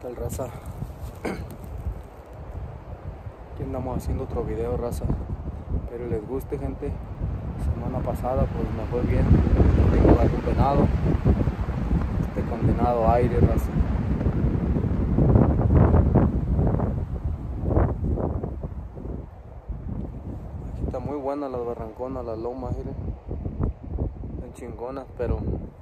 tal, raza? Aquí andamos haciendo otro video, raza. Espero les guste, gente. Semana pasada pues me fue bien. Tengo algún venado. Este condenado aire, raza. Aquí está muy buena las barranconas, las lomas, miren. Están chingonas, pero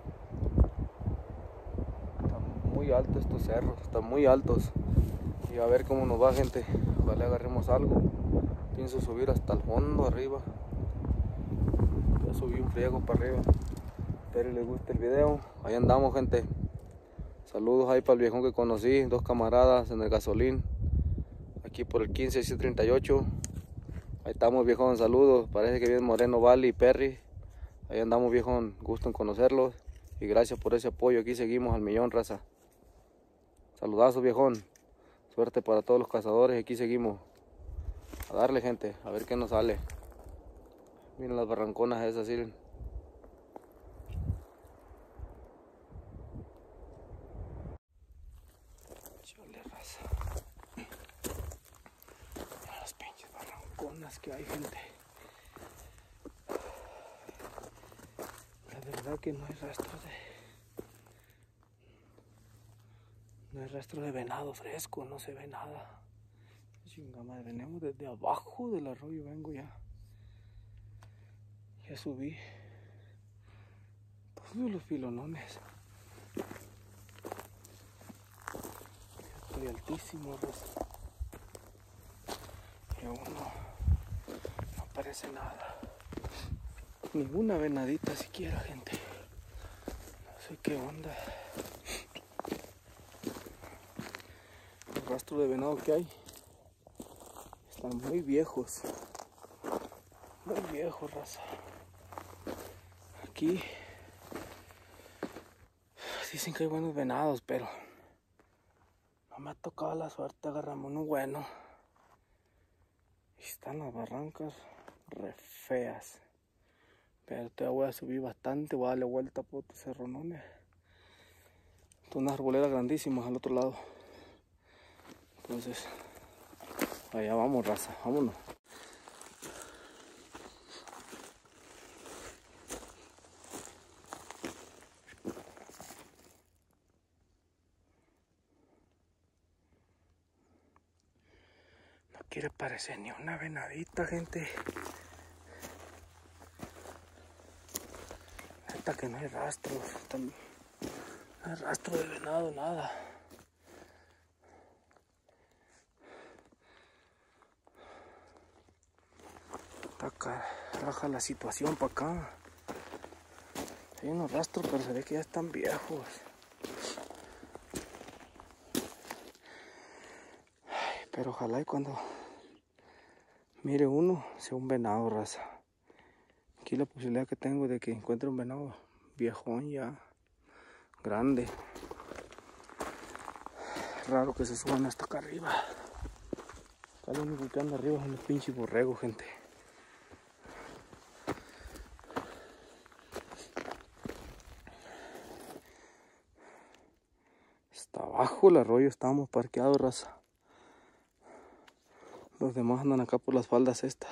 están muy altos estos cerros, están muy altos. Y a ver cómo nos va, gente. Ojalá agarremos algo. Pienso subir hasta el fondo arriba. Ya subí un friego para arriba. Espero les guste el video. Ahí andamos, gente. Saludos ahí para el viejón que conocí. Dos camaradas en el gasolín. Aquí por el 15638. Ahí estamos, viejón. Saludos. Parece que viene Moreno Valley y Perry. Ahí andamos, viejón. Gusto en conocerlos. Y gracias por ese apoyo. Aquí seguimos al millón, raza. Saludazos, viejón. Suerte para todos los cazadores. Aquí seguimos. A darle, gente. A ver qué nos sale. Miren las barranconas esas, miren. Chole, raza. Miren las pinches barranconas que hay, gente. La verdad que no hay rastro de venado fresco, no se ve nada. Chinga madre, venimos desde abajo del arroyo, vengo ya. Ya subí todos los filonones. Estoy altísimo, raza. Y aún no aparece nada. Ninguna venadita siquiera, gente. No sé qué onda. Los rastros de venado que hay están muy viejos. Muy viejos, raza. Aquí dicen que hay buenos venados, pero no me ha tocado la suerte. Agarramos uno bueno. Y están las barrancas re feas. Pero todavía voy a subir bastante. Voy a darle vuelta por estos cerronones. Son unas arboledas grandísimas al otro lado. Entonces, allá vamos, raza. Vámonos. No quiere parecer ni una venadita, gente. Hasta que no hay rastros. No hay rastro de venado, nada. Está acá, raja la situación para acá. Hay unos rastros, pero se ve que ya están viejos. Ay, pero ojalá y cuando mire uno, sea un venado, raza. Aquí la posibilidad que tengo de que encuentre un venado viejón ya, grande. Raro que se suban hasta acá arriba. Acá lo único que anda arriba es un pinche borrego, gente. Hasta abajo el arroyo estábamos parqueados, raza. Los demás andan acá por las faldas estas.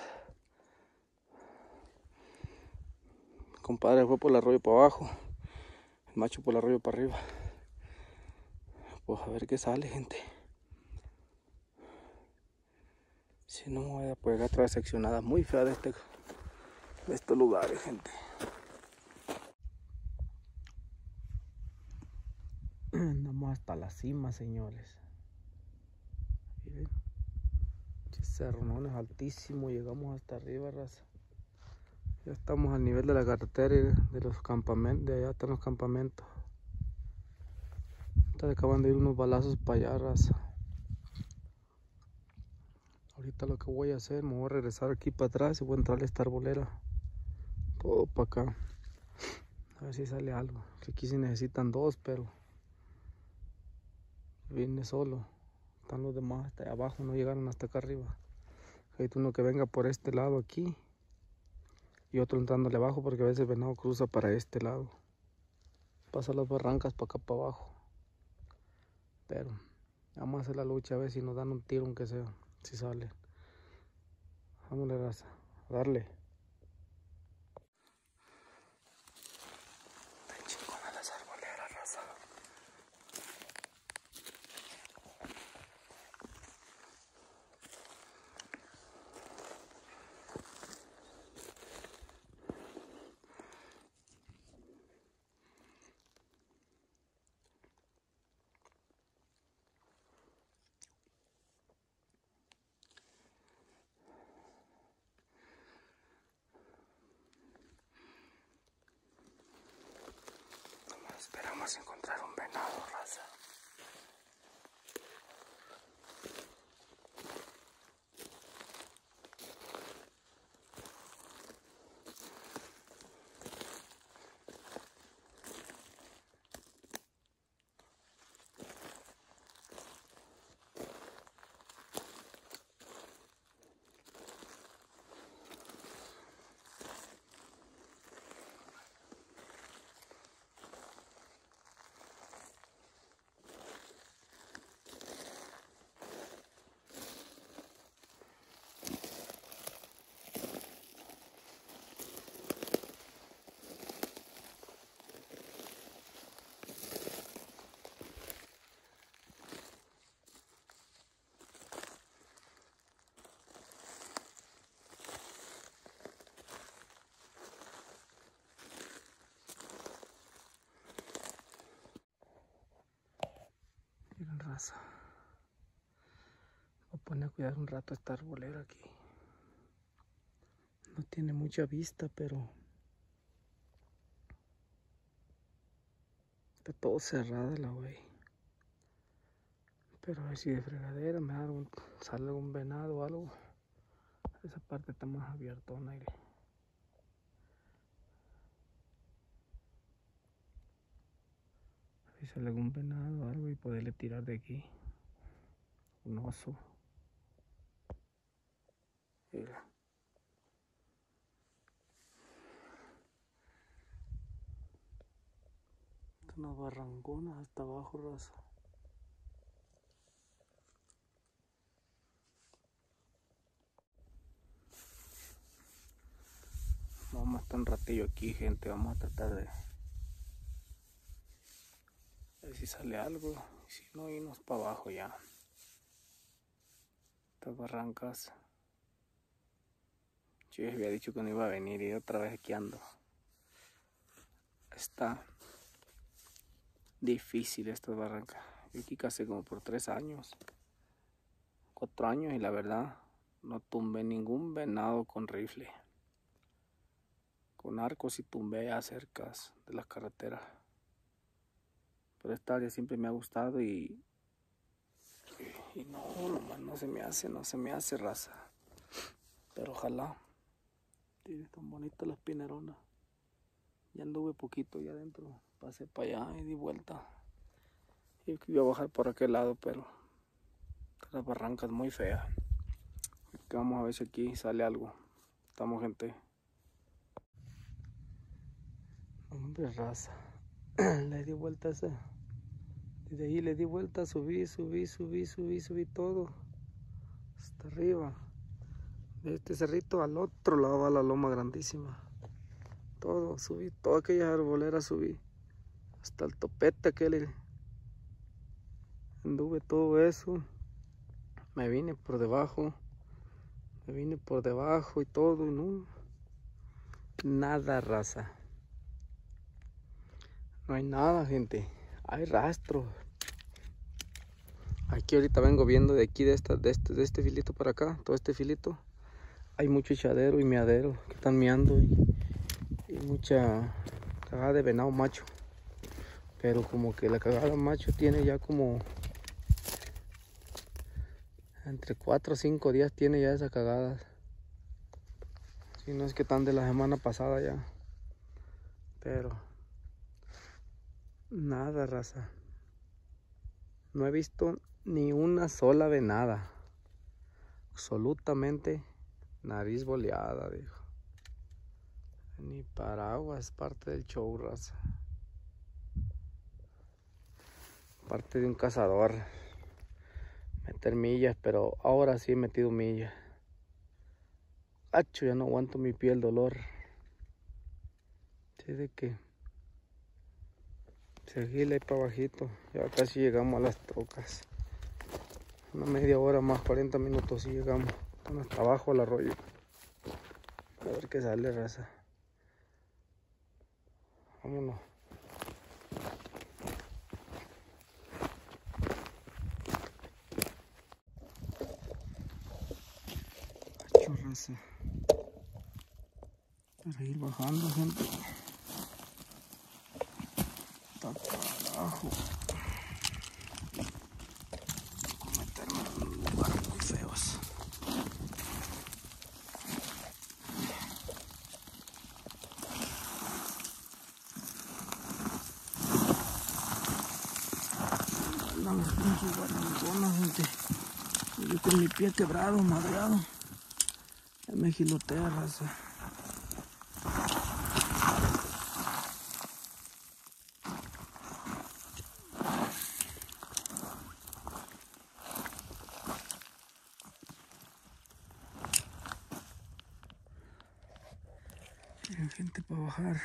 El compadre fue por el arroyo para abajo. El macho por el arroyo para arriba. Pues a ver qué sale, gente. Si no me voy a pegar otra seccionada muy fea de estos lugares, gente. Andamos hasta la cima, señores. Miren. Cerronones altísimos, llegamos hasta arriba, raza. Ya estamos al nivel de la carretera y de los campamentos. De allá están los campamentos. Acaban de ir unos balazos para allá, raza. Ahorita lo que voy a hacer, me voy a regresar aquí para atrás y voy a entrar a esta arbolera. Todo para acá. A ver si sale algo. Que aquí sí necesitan dos, pero viene solo. Están los demás hasta allá abajo, no llegaron hasta acá arriba. Hay uno que venga por este lado aquí y otro entrándole abajo, porque a veces el venado cruza para este lado. Pasa las barrancas para acá para abajo. Pero Vamos a hacer la lucha a ver si nos dan un tiro aunque sea, si sale. Vámonos, raza, a darle. Están chingonas las arboleras, raza. Esperamos encontrar un venado, raza. Miren, raza. Voy a poner a cuidar un rato esta arbolera aquí. No tiene mucha vista, pero está todo cerrada la güey. Pero a ver si de fregadera me da sale algún venado o algo. Esa parte está más abiertona. A ver si sale algún venado o algo y poderle tirar de aquí. Un oso. Mira. Unas barranconas hasta abajo, raza. Vamos a estar un ratillo aquí, gente. Vamos a tratar de ver si sale algo. Y si no, irnos para abajo ya. Estas barrancas. Yo les había dicho que no iba a venir y otra vez aquí ando. Está difícil estas barrancas. Yo aquí casé como por 3 años, 4 años, y la verdad no tumbé ningún venado con rifle. Con arcos y tumbé a cercas de las carreteras. Pero esta área siempre me ha gustado y no, nomás no se me hace, raza. Pero ojalá. Tiene tan bonitas las pineronas. Ya anduve poquito allá adentro. Pasé para allá y di vuelta. Y iba a bajar por aquel lado, pero las barrancas muy feas. Vamos a ver si aquí sale algo. Estamos, gente. Hombre, raza. Le di vuelta a esa. Desde ahí le di vuelta, subí todo. Hasta arriba. De este cerrito al otro lado va la loma grandísima. Todo, subí, toda aquella arbolera subí. Hasta el topete aquel. Anduve todo eso. Me vine por debajo. Y todo, y no. Nada, raza. No hay nada, gente. Hay rastros. Aquí ahorita vengo viendo de aquí, de este filito para acá, todo este filito. Hay mucho echadero y meadero que están meando y mucha cagada de venado macho. Pero como que la cagada macho tiene ya como entre 4 o 5 días tiene ya esa cagada. Si no es que están de la semana pasada ya. Pero nada, raza. No he visto ni una sola venada. Absolutamente nariz boleada, dijo. Ni paraguas, parte del show, raza. Parte de un cazador. meter millas, pero ahora sí he metido millas. Acho, ya no aguanto mi pie el dolor. Así de que seguirle ahí para bajito. Ya casi llegamos a las trocas. Una media hora más, 40 minutos y llegamos. Estamos hasta abajo al arroyo. A ver qué sale, raza. Vámonos. Acho, raza. Para ir bajando, gente. Está carajo. Meterme en lugares muy feos. Andan las pinches barranconas, gente. Yo con mi pie quebrado, madreado. Ya me gilotea, raza. Hay gente para bajar.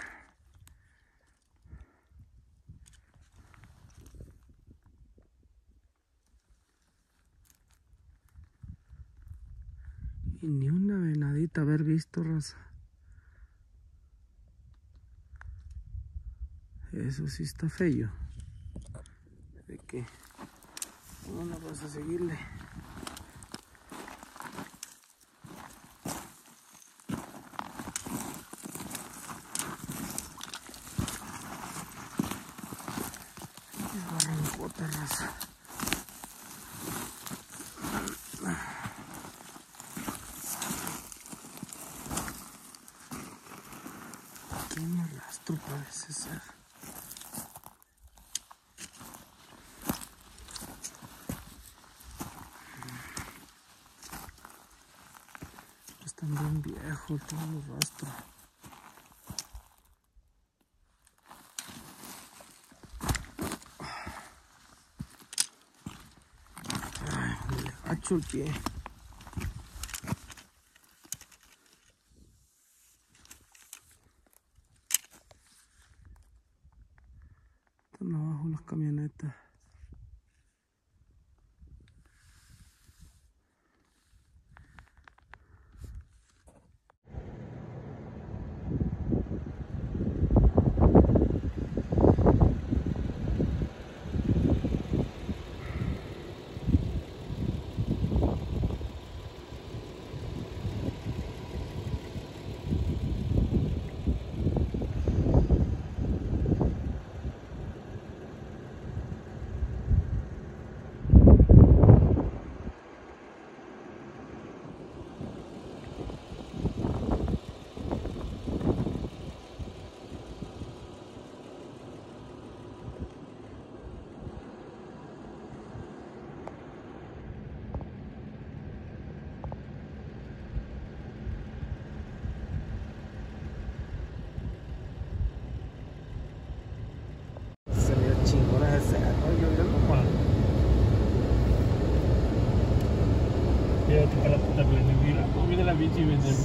Y ni una venadita haber visto, raza. Eso sí está feo. De que no vas a seguirle. Es barrancota, raza. Aquí me arrastro, parece ser. Están bien viejos todos los rastros. Ay, me agacho el pie. Están abajo las camionetas. Fíjate que la puta mira, no viene la bici y vende.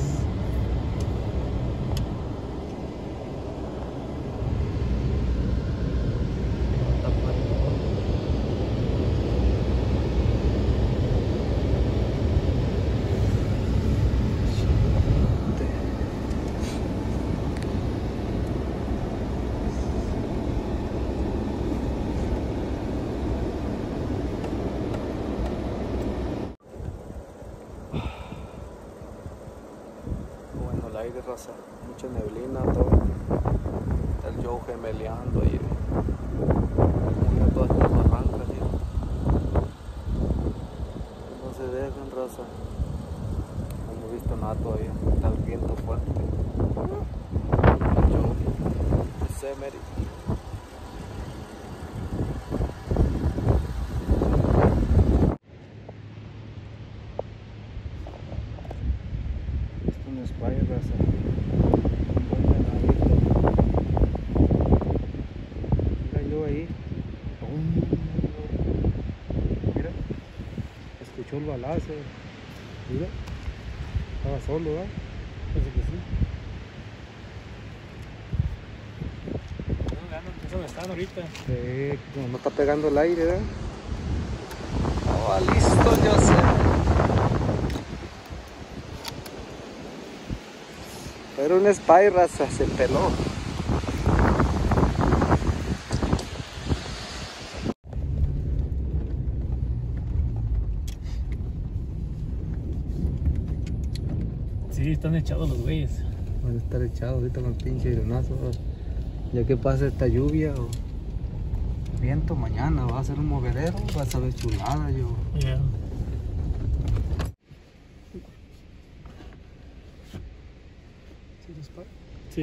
Bueno, el aire, raza, mucha neblina, todo. Está el Joe gemeleando ahí. Uniendo todas estas barrancas, ¿sí? No se dejan, raza. No hemos visto nada todavía. Está el viento fuerte. El Joe, Yosemite. Esto no es fire, raza. Un buen venadito. Mira yo ahí. Mira. escuchó el balazo. Mira, estaba solo, ¿verdad? Parece que sí. Eso me están ahorita. Sí, como no está pegando el aire, ¿verdad? Estaba listo, yo sé. Era un spy, raza, se peló. Sí, están echados los güeyes. Van a estar echados ahorita con el pinche ironazo. Ya que pase esta lluvia o viento mañana, va a ser un movedero, va a saber chulada yo. Yeah. ¿Sí los para? Sí.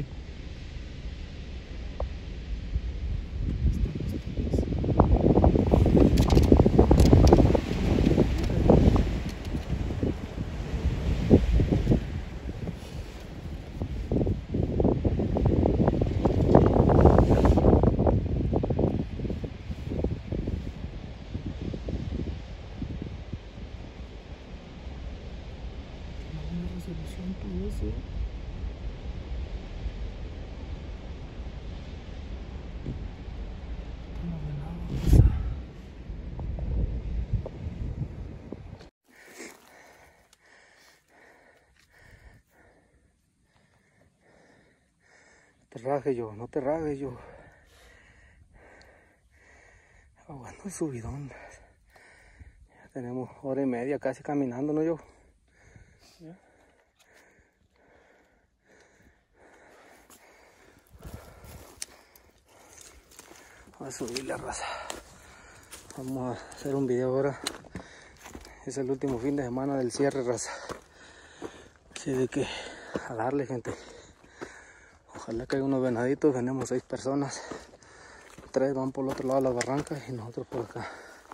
Una resolución todo eso. No te rajes yo, no te rajes yo. Aguanta el subidón. Ya tenemos hora y media casi caminando, ¿no yo? Yeah. Voy a subir la raza. Vamos a hacer un video ahora. Es el último fin de semana del cierre, raza. Así de que a darle, gente. Ojalá que haya unos venaditos. Tenemos 6 personas. 3 van por el otro lado de las barrancas y nosotros por acá.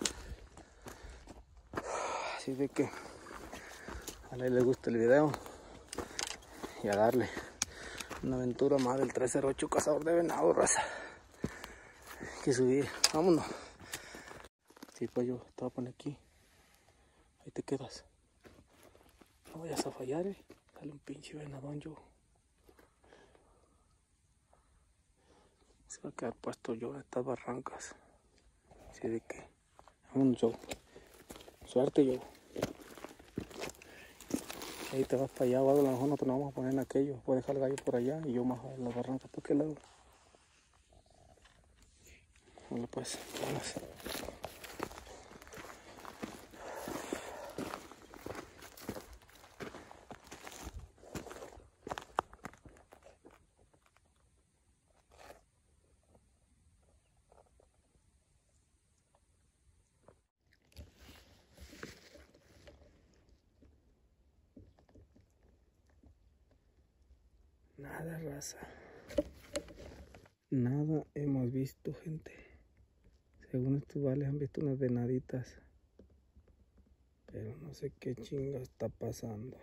Así de que ojalá les guste el video. Y a darle una aventura más del 308 cazador de venado, raza. Hay que subir. Vámonos. Sí, pues yo te voy a poner aquí. Ahí te quedas. No vayas a fallar, Sale un pinche venadón yo. Se va a quedar puesto yo en estas barrancas. Así de que, vámonos yo. Suerte yo. Ahí te vas para allá, o algo, a lo mejor nosotros nos vamos a poner en aquello. Voy a dejar el gallo por allá y yo más a las barrancas por aquel lado. Bueno pues, vamos. Nada, raza. Nada hemos visto, gente. Según estos vales han visto unas venaditas. Pero no sé qué chinga está pasando.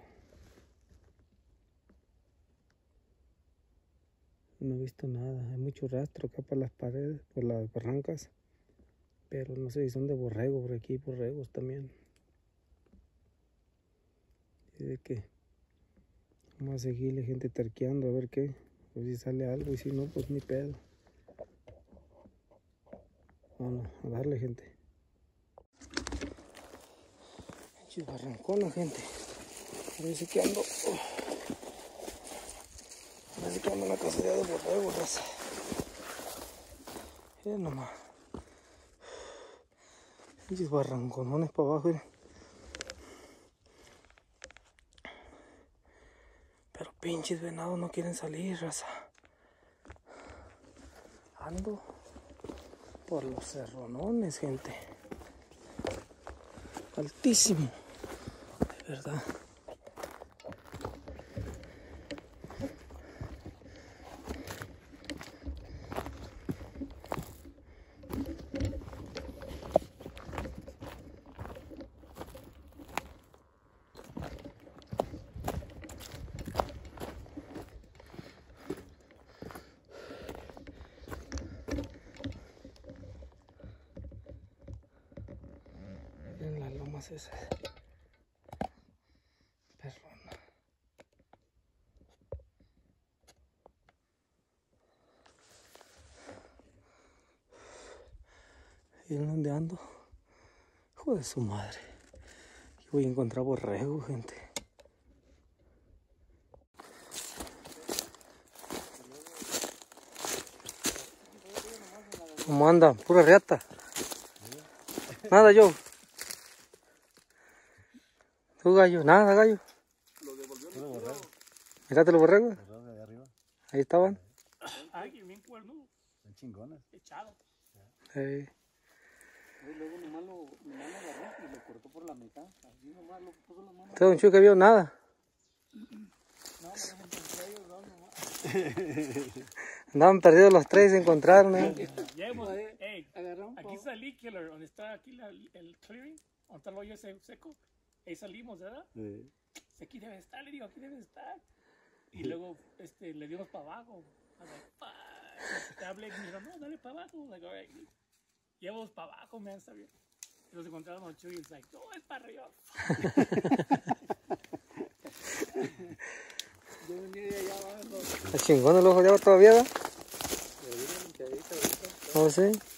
No he visto nada. Hay mucho rastro acá por las paredes, por las barrancas. Pero no sé si son de borrego, por aquí hay borregos también. Y de que vamos a seguirle, gente, terqueando a ver qué. Pues si sale algo y si no, pues ni pedo. Vamos a darle, gente. Pinches barrancones, gente. Parece que ando. Parece que ando en la cacería de borregos, raza. Miren nomás. Pinches barranconones para abajo, miren. Pero pinches venados no quieren salir, raza. Ando por los cerronones, gente. Altísimo. De verdad. Miren las lomas esas. llegando. Hijo de su madre. Aquí voy a encontrar borrego, gente. ¿Cómo anda? Pura reata. Nada, yo. ¿Tú, gallo? Nada, gallo. Mírate los borregos. Ahí estaban. Ay, que bien cuernudo. Son chingones. Echado. Hey. Y luego nomás lo agarró y lo cortó por la mitad. Así nomás lo puso las manos. ¿Usted, don Chuy, que vio? Nada. No, me los encontré ellos dos nomás. Andaban perdidos los tres y se encontraron. Llegamos, hey, Agarramos aquí salí, Killer, donde está aquí el clearing, donde está el hoyo ese seco. Ahí salimos, ¿verdad? Sí. Aquí debe estar, le digo, aquí debe estar. Y luego le dimos para abajo. Te hablé y me dijo, no, dale para abajo. Like, all right. Llevamos para abajo, man, está bien. Y nos encontramos con Chuy y es like, no, es para arriba. Yo venía de allá abajo. Está chingón el ojo de agua todavía, ¿verdad? No sé.